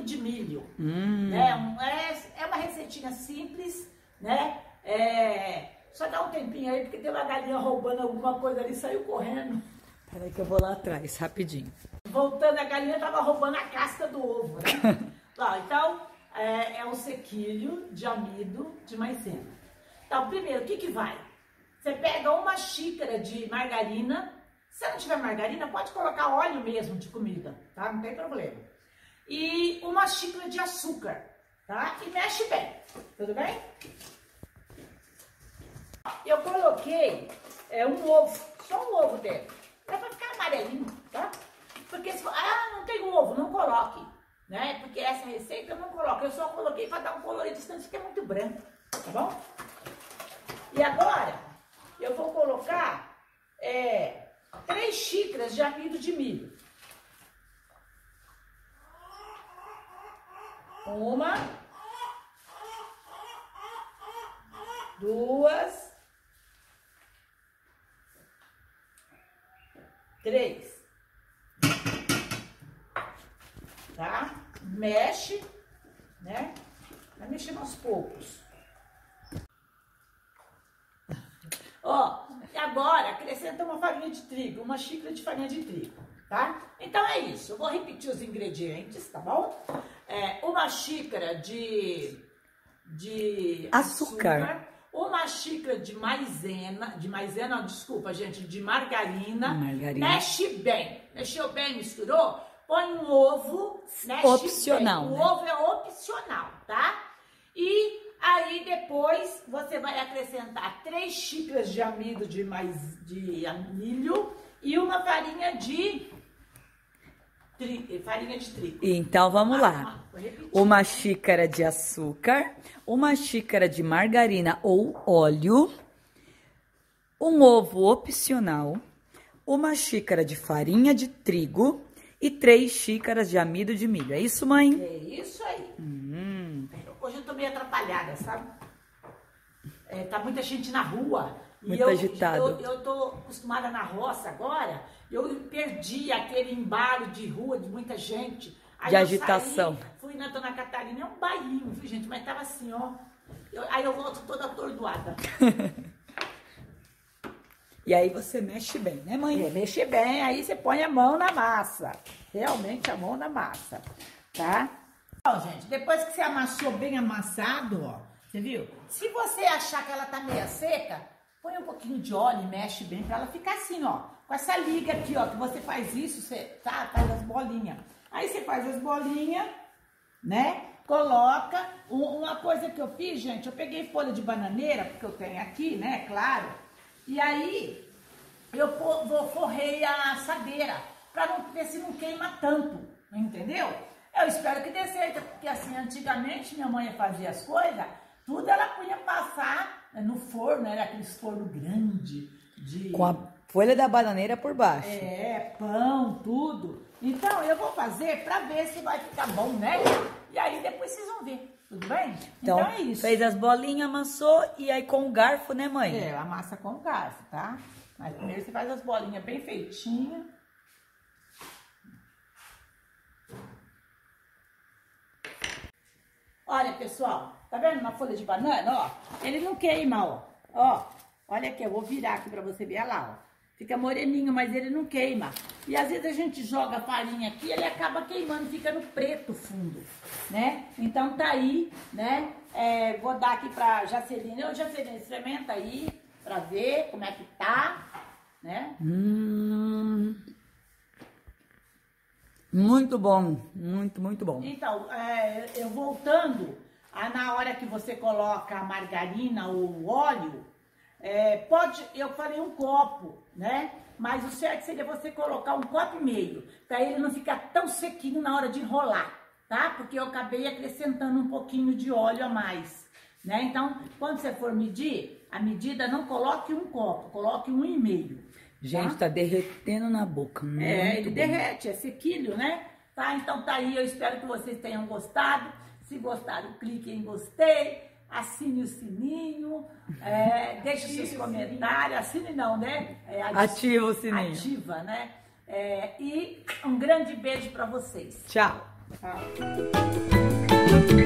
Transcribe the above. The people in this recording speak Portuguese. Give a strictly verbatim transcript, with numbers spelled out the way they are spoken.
de milho. Hum. Né? Um, é, é uma receitinha simples, né? É, só dá um tempinho aí, porque tem uma galinha roubando alguma coisa ali e saiu correndo. Peraí que eu vou lá atrás, rapidinho. Voltando, a galinha tava roubando a casca do ovo, né? Ó, então, é, é um sequilho de amido de maisena. Então, primeiro, o que que vai? Você pega uma xícara de margarina. Se não tiver margarina, pode colocar óleo mesmo de comida, tá? Não tem problema. E uma xícara de açúcar, tá? E mexe bem, tudo bem? Eu coloquei é, um ovo, só um ovo dentro. É pra ficar amarelinho, tá? Porque se for, ah, não tem ovo, não coloque, né? Porque essa receita eu não coloco, eu só coloquei para dar um colorido, senão fica muito branco, tá bom? E agora, eu vou colocar é, três xícaras de amido de milho. Uma, duas, três. Tá? Mexe, né? Vai mexendo aos poucos. Ó, e agora acrescenta uma farinha de trigo, uma xícara de farinha de trigo, tá? Então é isso, eu vou repetir os ingredientes, tá bom? É, uma xícara de, de açúcar. açúcar, uma xícara de maisena, de maisena, não, desculpa, gente, de margarina. Margarina. Mexe bem, mexeu bem, misturou, põe um ovo, mexe opcional, bem. né? O ovo é opcional, tá? E aí depois você vai acrescentar três xícaras de amido de, mais, de milho e uma farinha de, tri, farinha de trigo. Então vamos ah, lá. Uma xícara de açúcar, uma xícara de margarina ou óleo, um ovo opcional, uma xícara de farinha de trigo e três xícaras de amido de milho. É isso, mãe? É isso aí. Hum. Hoje eu tô meio atrapalhada, sabe? É, tá muita gente na rua. Muito e eu, agitado. Eu, eu tô acostumada na roça agora. Eu perdi aquele embalo de rua de muita gente. Aí de eu agitação. Saí, fui na Dona Catarina, é um bairrinho, viu, gente? Mas tava assim, ó. Eu, aí eu volto toda atordoada. E aí você mexe bem, né, mãe? É, mexe bem, aí você põe a mão na massa. Realmente a mão na massa, tá? Ó, gente, depois que você amassou bem amassado, ó, você viu? Se você achar que ela tá meio seca, põe um pouquinho de óleo e mexe bem pra ela ficar assim, ó. Com essa liga aqui, ó, que você faz isso, você tá, faz as bolinhas. Aí você faz as bolinhas, né? Coloca. Uma coisa que eu fiz, gente, eu peguei folha de bananeira, porque eu tenho aqui, né, claro. E aí, eu vou forrei a assadeira, pra não ver se não queima tanto, entendeu? Eu espero que dê certo, porque assim, antigamente minha mãe fazia as coisas, tudo ela punha passar no forno, era aqueles forno grande, de... Com a folha da bananeira por baixo. É, pão, tudo. Então, eu vou fazer pra ver se vai ficar bom, né? E aí depois vocês vão ver, tudo bem? Então, então é isso. Fez as bolinhas, amassou e aí com o garfo, né, mãe? É, amassa com o garfo, tá? Mas primeiro você faz as bolinhas bem feitinhas. Olha, pessoal, tá vendo uma folha de banana, ó? Ele não queima, ó. Ó, olha aqui, eu vou virar aqui pra você ver, olha lá, ó. Fica moreninho, mas ele não queima. E às vezes a gente joga farinha aqui, ele acaba queimando, fica no preto fundo, né? Então tá aí, né? É, vou dar aqui pra Jacelina. Ô, Jacelina, experimenta aí pra ver como é que tá, né? Hum... Muito bom, muito, muito bom. Então, é, eu voltando, a, na hora que você coloca a margarina ou o óleo, é, pode, eu falei um copo, né? Mas o certo seria você colocar um copo e meio, para ele não ficar tão sequinho na hora de enrolar, tá? Porque eu acabei acrescentando um pouquinho de óleo a mais, né? Então, quando você for medir, a medida não coloque um copo, coloque um e meio. Gente, tá, tá derretendo na boca. Muito é, ele bom. derrete, é sequilho, né? Tá, então tá aí, eu espero que vocês tenham gostado. Se gostaram, clique em gostei, assine o sininho, é, deixe os seus comentários, assine não, né? É, ativa o sininho. Ativa, né? É, e um grande beijo para vocês. Tchau. Ó.